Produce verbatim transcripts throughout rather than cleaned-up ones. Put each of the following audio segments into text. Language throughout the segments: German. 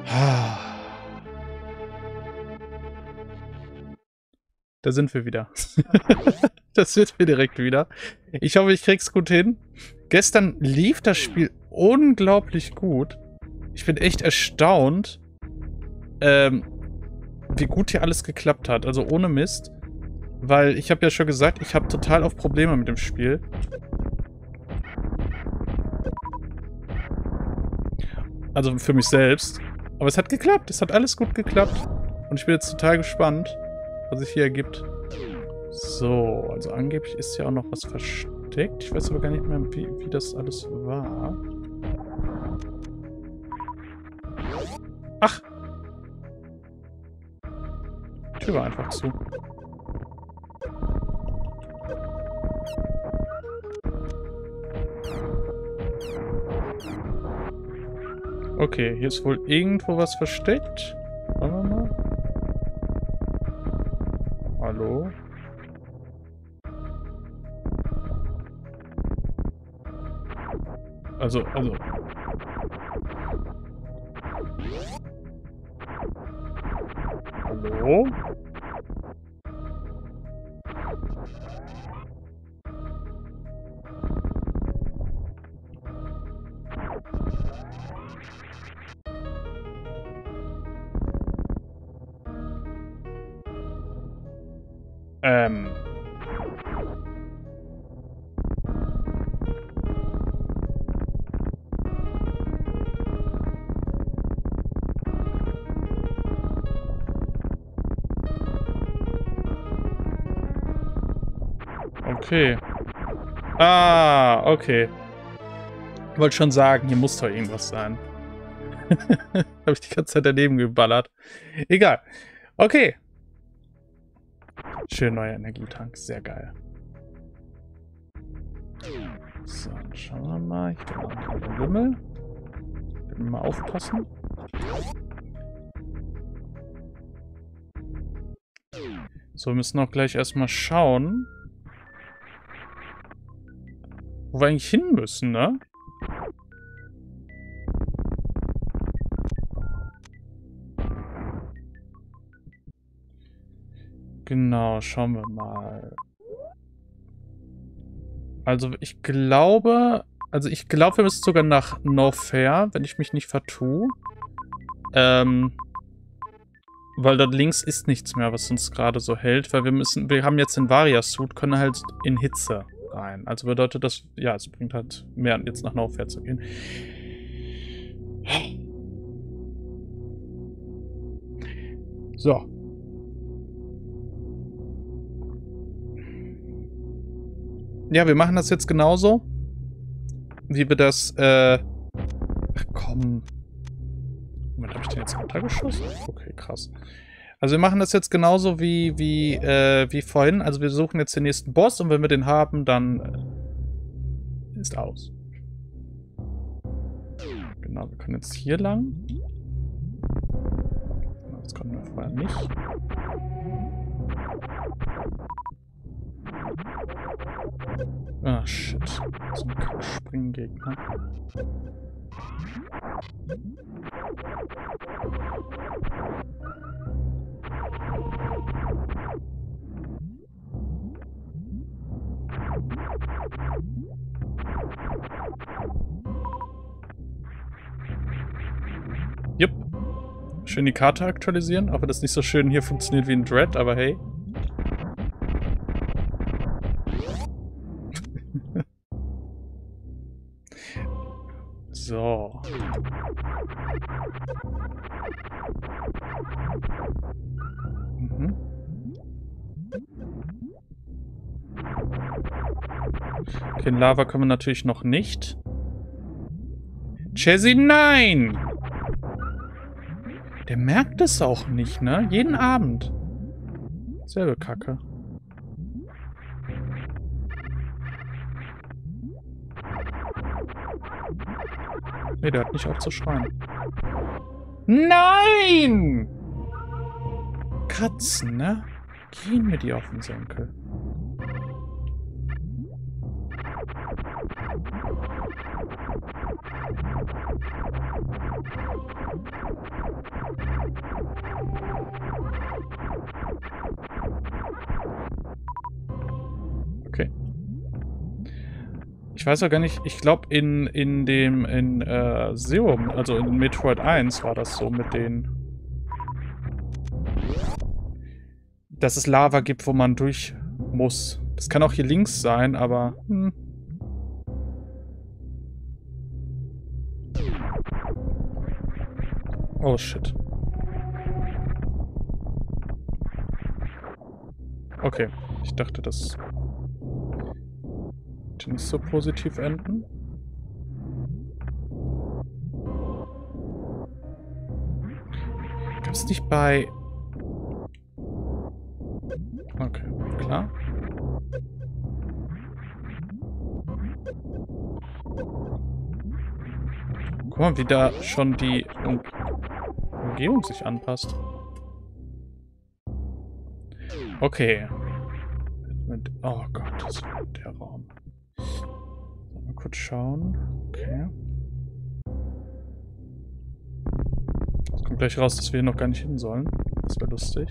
Da sind wir wieder. Das wird mir direkt wieder. Ich hoffe, ich krieg's gut hin. Gestern lief das Spiel unglaublich gut. Ich bin echt erstaunt, ähm, wie gut hier alles geklappt hat. Also ohne Mist. Weil ich habe ja schon gesagt, ich habe total auf Probleme mit dem Spiel. Also für mich selbst. Aber es hat geklappt. Es hat alles gut geklappt. Und ich bin jetzt total gespannt, was sich hier ergibt. So, also angeblich ist ja auch noch was versteckt. Ich weiß aber gar nicht mehr, wie, wie das alles war. Ach! Die Tür war einfach zu. Okay, hier ist wohl irgendwo was versteckt. Warte mal. Hallo? Also, also. Hallo? Ähm. Okay. Ah, okay. Ich wollte schon sagen, hier muss doch irgendwas sein. Habe ich die ganze Zeit daneben geballert. Egal. Okay. Schön neuer Energietank. Sehr geil. So, dann schauen wir mal. Ich bin noch der Lümmel. Mal aufpassen. So, wir müssen auch gleich erstmal schauen, wo wir eigentlich hin müssen, ne? Genau, schauen wir mal. Also ich glaube, also ich glaube, wir müssen sogar nach Norfair, wenn ich mich nicht vertue. Ähm, weil dort links ist nichts mehr, was uns gerade so hält, weil wir müssen, wir haben jetzt den Varia-Suit, können halt in Hitze rein. Also bedeutet das, ja, es bringt halt mehr, jetzt nach Norfair zu gehen. So. Ja, wir machen das jetzt genauso, wie wir das, äh... Ach komm. Moment, habe ich den jetzt runtergeschossen? Okay, krass. Also wir machen das jetzt genauso wie, wie, äh, wie vorhin. Also wir suchen jetzt den nächsten Boss und wenn wir den haben, dann äh, ist aus. Genau, wir können jetzt hier lang. Das konnten wir vorher nicht. Ah, shit. So ein Springgegner. Jupp. Schön die Karte aktualisieren, auch wenn das nicht so schön hier funktioniert wie in Dread, aber hey. So. Mhm. Okay, in Lava können wir natürlich noch nicht. Chessy, nein! Der merkt es auch nicht, ne? Jeden Abend. Selbe Kacke. Ne, der hat nicht auf zu schreien. Nein! Katzen, ne? Gehen mir die auf den Senkel. Ich weiß auch gar nicht, ich glaube in, in dem, in äh, Zero, also in Metroid eins war das so mit den... Dass es Lava gibt, wo man durch muss. Das kann auch hier links sein, aber... Hm. Oh shit. Okay, ich dachte, das könnte nicht so positiv enden. Gab es nicht bei... Okay, klar. Guck mal, wie da schon die um Umgebung sich anpasst. Okay. Mit, oh Gott, das ist der Raum. Mal kurz schauen. Okay. Es kommt gleich raus, dass wir hier noch gar nicht hin sollen. Das wäre lustig.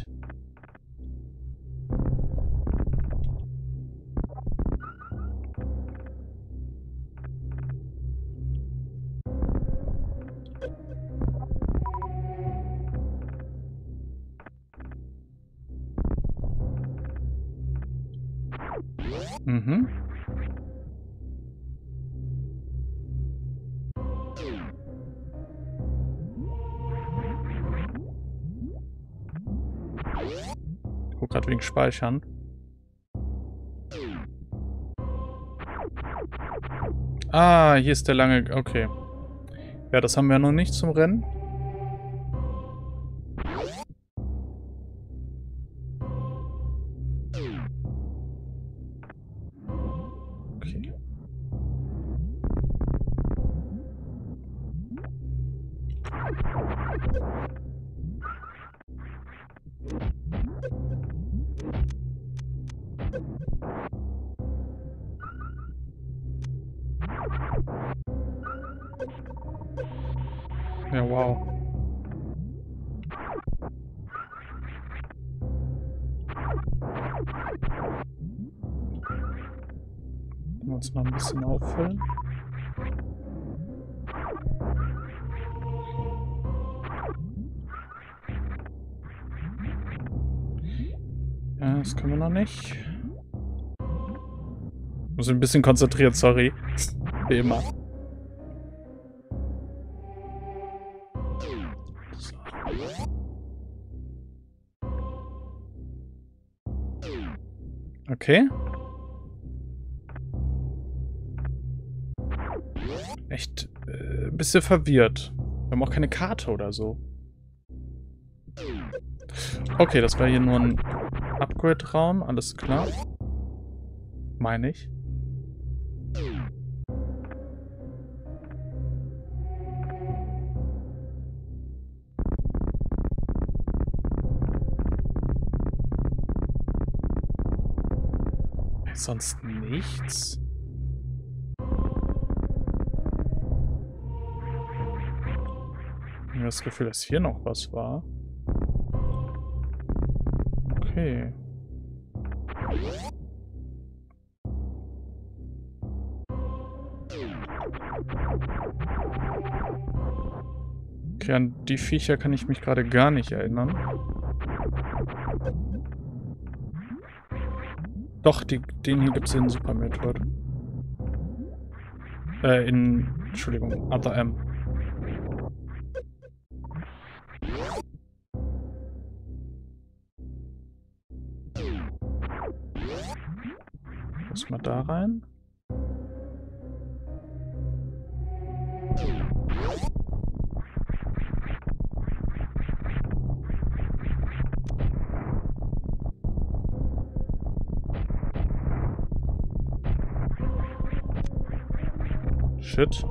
Mhm. Ich guck grad wegen Speichern. Ah, hier ist der lange... Okay. Ja, das haben wir noch nicht zum Rennen. Okay. Ja, wow. Können wir uns mal ein bisschen auffüllen. Ja, das können wir noch nicht. Muss ein bisschen konzentriert, sorry. Wie immer. So. Okay. Echt äh, ein bisschen verwirrt. Wir haben auch keine Karte oder so. Okay, das war hier nur ein Upgrade-Raum, alles klar. Meine ich. Sonst nichts? Ich habe das Gefühl, dass hier noch was war. Okay. Okay, an die Viecher kann ich mich gerade gar nicht erinnern. Doch, die, den hier gibt es in Super Metroid. Äh, in... Entschuldigung, Other M. Lass mal da rein. Shit.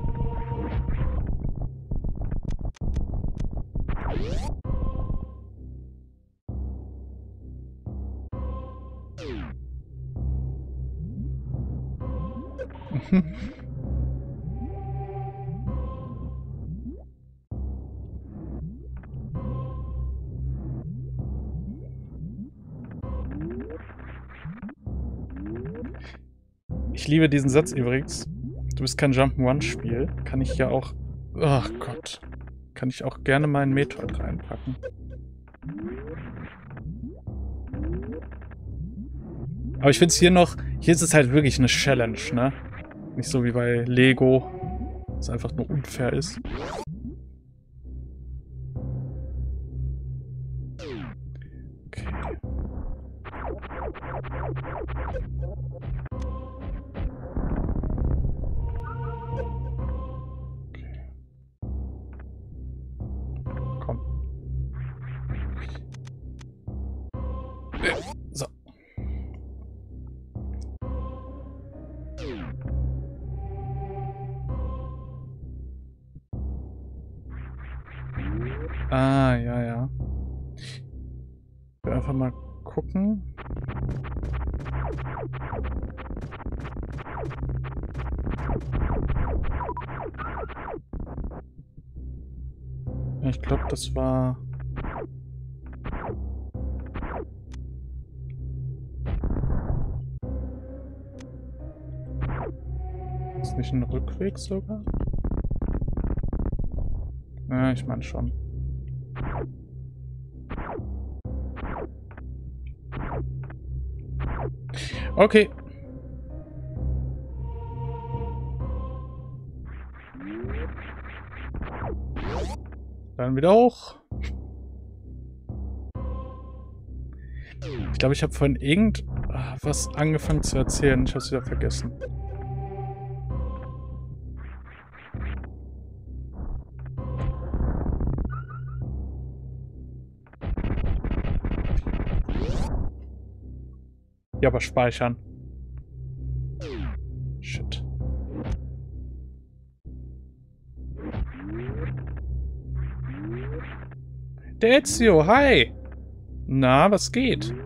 Ich liebe diesen Satz übrigens. Du bist kein Jump'n'Run-Spiel. Kann ich ja auch... Ach Gott. Kann ich auch gerne mal einen Metroid reinpacken. Aber ich finde es hier noch... Hier ist es halt wirklich eine Challenge, ne? Nicht so wie bei Lego. Was einfach nur unfair ist. Okay. Komm. So. Ah, ja, ja. Ich will einfach mal gucken. Ich glaube, das war... Ist nicht ein Rückweg sogar? Ja, ich meine schon. Okay. Dann wieder hoch. Ich glaube, ich habe vorhin irgendwas angefangen zu erzählen. Ich habe es wieder vergessen. Ja, aber speichern. Shit. Der Ezio, hi! Na, was geht?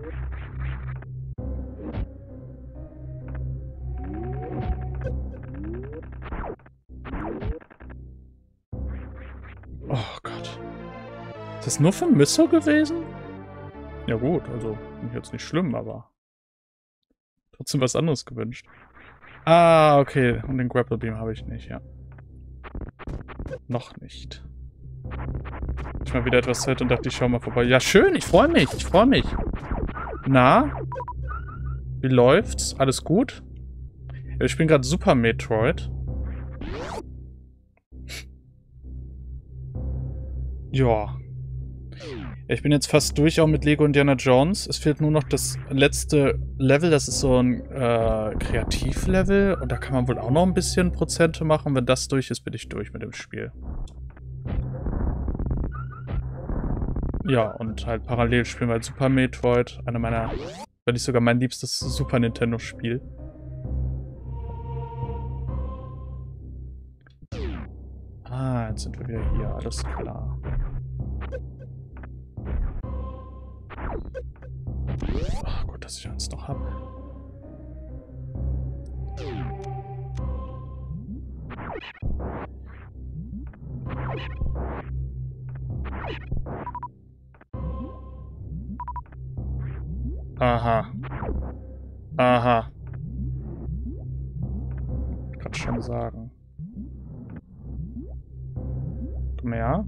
Oh Gott. Ist das nur für Misso gewesen? Ja gut, also jetzt nicht schlimm, aber trotzdem was anderes gewünscht. Ah, okay. Und den Grapple Beam habe ich nicht, ja. Noch nicht. Ich mal wieder etwas Zeit und dachte, ich schau mal vorbei. Ja, schön, ich freue mich, ich freue mich. Na? Wie läuft's? Alles gut? Ja, ich bin gerade Super Metroid. Ja. Ich bin jetzt fast durch auch mit Lego Indiana Jones. Es fehlt nur noch das letzte Level. Das ist so ein äh, Kreativlevel. Und da kann man wohl auch noch ein bisschen Prozente machen. Wenn das durch ist, bin ich durch mit dem Spiel. Ja, und halt parallel spielen wir halt Super Metroid. Einer meiner, wenn nicht sogar mein liebstes Super Nintendo-Spiel. Ah, jetzt sind wir wieder hier. Alles klar. Ach gut, dass ich eins noch habe. Aha. Aha. Ich kann schon sagen. Mehr?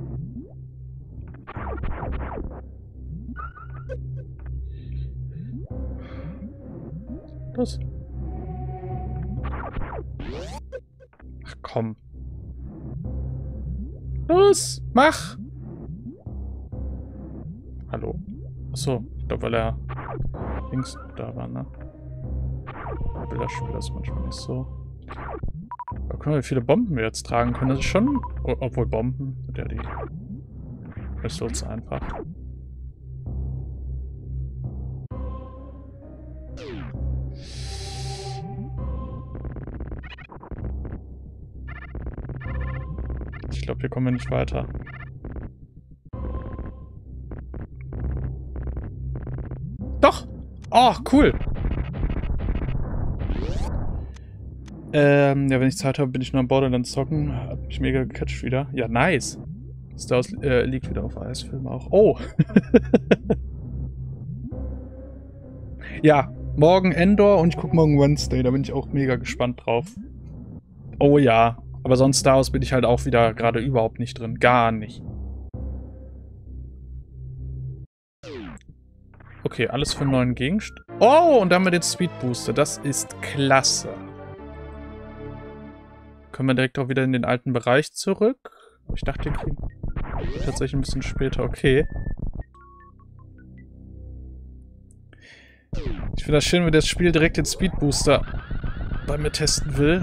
Los. Ach komm. Los, mach! Hallo? Achso, ich glaube, weil er links da war, ne? Bilderspiel ist manchmal nicht so. Aber guck mal, wie viele Bomben wir jetzt tragen können. Das ist schon... Obwohl Bomben sind ja die... Missiles einfach. Ich glaube, hier kommen wir nicht weiter. Doch! Oh, cool! Ähm, ja, wenn ich Zeit habe, bin ich nur am Borderlands zocken. Hat mich mega gecatcht wieder. Ja, nice. Star Wars äh, liegt wieder auf Eisfilm auch. Oh! Ja, morgen Endor und ich gucke morgen Wednesday. Da bin ich auch mega gespannt drauf. Oh ja. Aber sonst Star Wars bin ich halt auch wieder gerade überhaupt nicht drin. Gar nicht. Okay, alles für einen neuen Gegenstand. Oh, und dann haben wir den Speed Booster. Das ist klasse. Können wir direkt auch wieder in den alten Bereich zurück? Ich dachte, den kriegen wir tatsächlich ein bisschen später. Okay. Ich finde das schön, wenn das Spiel direkt den Speed Booster bei mir testen will.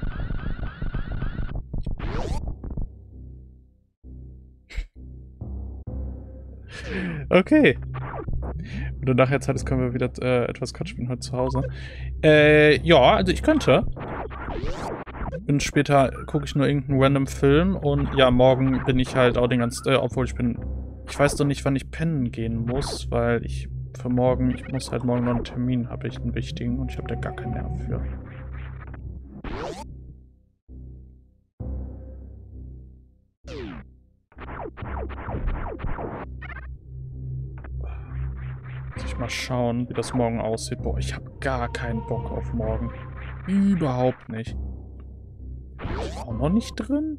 Okay. Wenn du nachher Zeit hast, können wir wieder äh, etwas Quatsch spielen heute zu Hause. Äh, ja, also ich könnte. Und später gucke ich nur irgendeinen random Film und ja, morgen bin ich halt auch den ganzen, äh, obwohl ich bin, ich weiß doch nicht, wann ich pennen gehen muss, weil ich für morgen, ich muss halt morgen noch einen Termin, habe ich einen wichtigen und ich habe da gar keinen Nerv für. Muss ich mal schauen, wie das morgen aussieht. Boah, ich habe gar keinen Bock auf morgen. Überhaupt nicht. Ist auch noch nicht drin?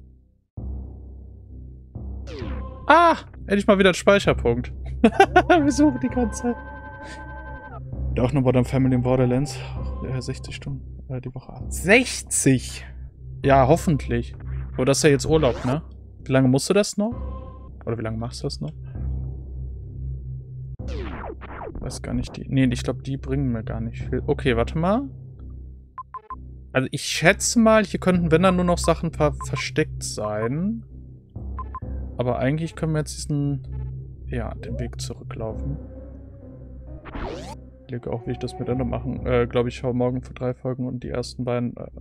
Ah! Endlich mal wieder einen Speicherpunkt. Wir suchen die ganze Zeit. Und auch noch Modern Family in Borderlands. Ja, sechzig Stunden äh, die Woche ab. sechzig! Ja, hoffentlich. Aber das ist ja jetzt Urlaub, ne? Wie lange musst du das noch? Oder wie lange machst du das noch? Ich weiß gar nicht, die... Nee, ich glaube, die bringen mir gar nicht viel. Okay, warte mal. Also ich schätze mal, hier könnten, wenn dann nur noch Sachen ver versteckt sein. Aber eigentlich können wir jetzt diesen... Ja, den Weg zurücklaufen. Ich lege auch, wie ich das mit Ende machen. Äh, glaube ich, schaue morgen für drei Folgen und die ersten beiden... Äh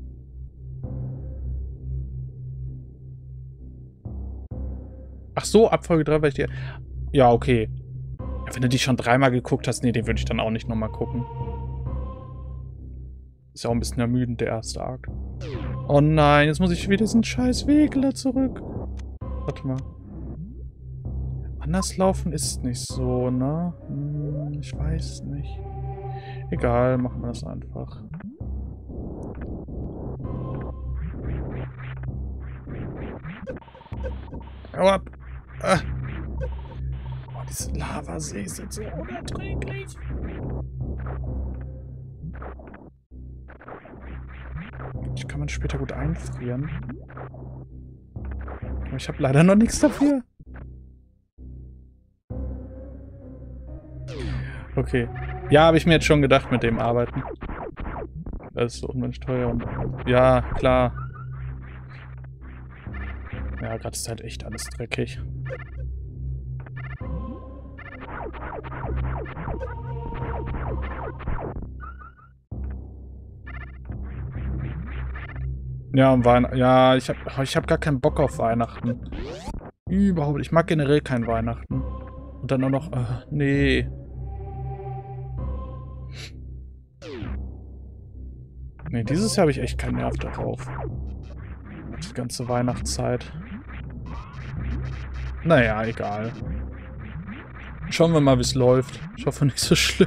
Ach so, ab Folge drei, weil ich die... Ja, okay. Ja, wenn du die schon dreimal geguckt hast, nee, den würde ich dann auch nicht nochmal gucken. Ist ja auch ein bisschen ermüdend, der erste Arc. Oh nein, jetzt muss ich wieder diesen scheiß Wegler zurück. Warte mal. Anders laufen ist nicht so, ne? Hm, ich weiß nicht. Egal, machen wir das einfach. Hau ab! Ah. Oh, diese Lavasee sind so unerträglich. Die kann man später gut einfrieren. Aber ich habe leider noch nichts dafür. Okay. Ja, habe ich mir jetzt schon gedacht mit dem Arbeiten. Das ist so unheimlich teuer und... Ja, klar. Ja, gerade ist halt echt alles dreckig. Ja, um Weihnachten. Ja, ich habe ich hab gar keinen Bock auf Weihnachten. Überhaupt. Ich mag generell kein Weihnachten. Und dann auch noch... Äh, nee. Nee, dieses Jahr habe ich echt keinen Nerv darauf. Die ganze Weihnachtszeit. Naja, egal. Schauen wir mal, wie es läuft. Ich hoffe, nicht so schlimm.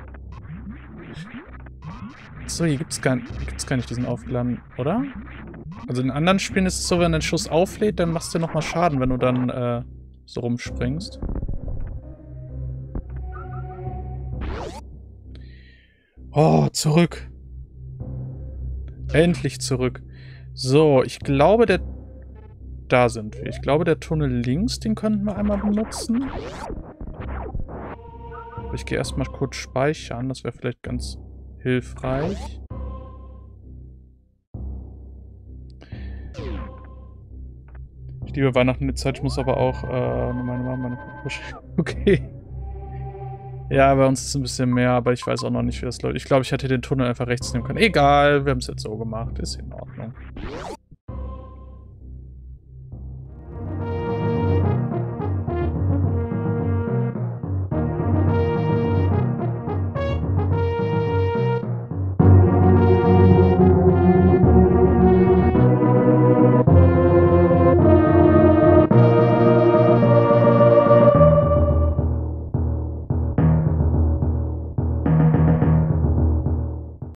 So, hier gibt's gar, gibt's gar nicht diesen aufgeladen, oder? Also in anderen Spielen ist es so, wenn ein Schuss auflädt, dann machst du nochmal Schaden, wenn du dann äh, so rumspringst. Oh, zurück. Endlich zurück. So, ich glaube, der... Da sind wir. Ich glaube, der Tunnel links, den könnten wir einmal benutzen. Ich gehe erstmal kurz speichern. Das wäre vielleicht ganz hilfreich. Ich liebe Weihnachten, die Zeit. Ich muss aber auch äh, meine Mama, meine Frau. Okay. Ja, bei uns ist es ein bisschen mehr, aber ich weiß auch noch nicht, wie das läuft. Ich glaube, ich hätte den Tunnel einfach rechts nehmen können. Egal, wir haben es jetzt so gemacht. Ist in Ordnung.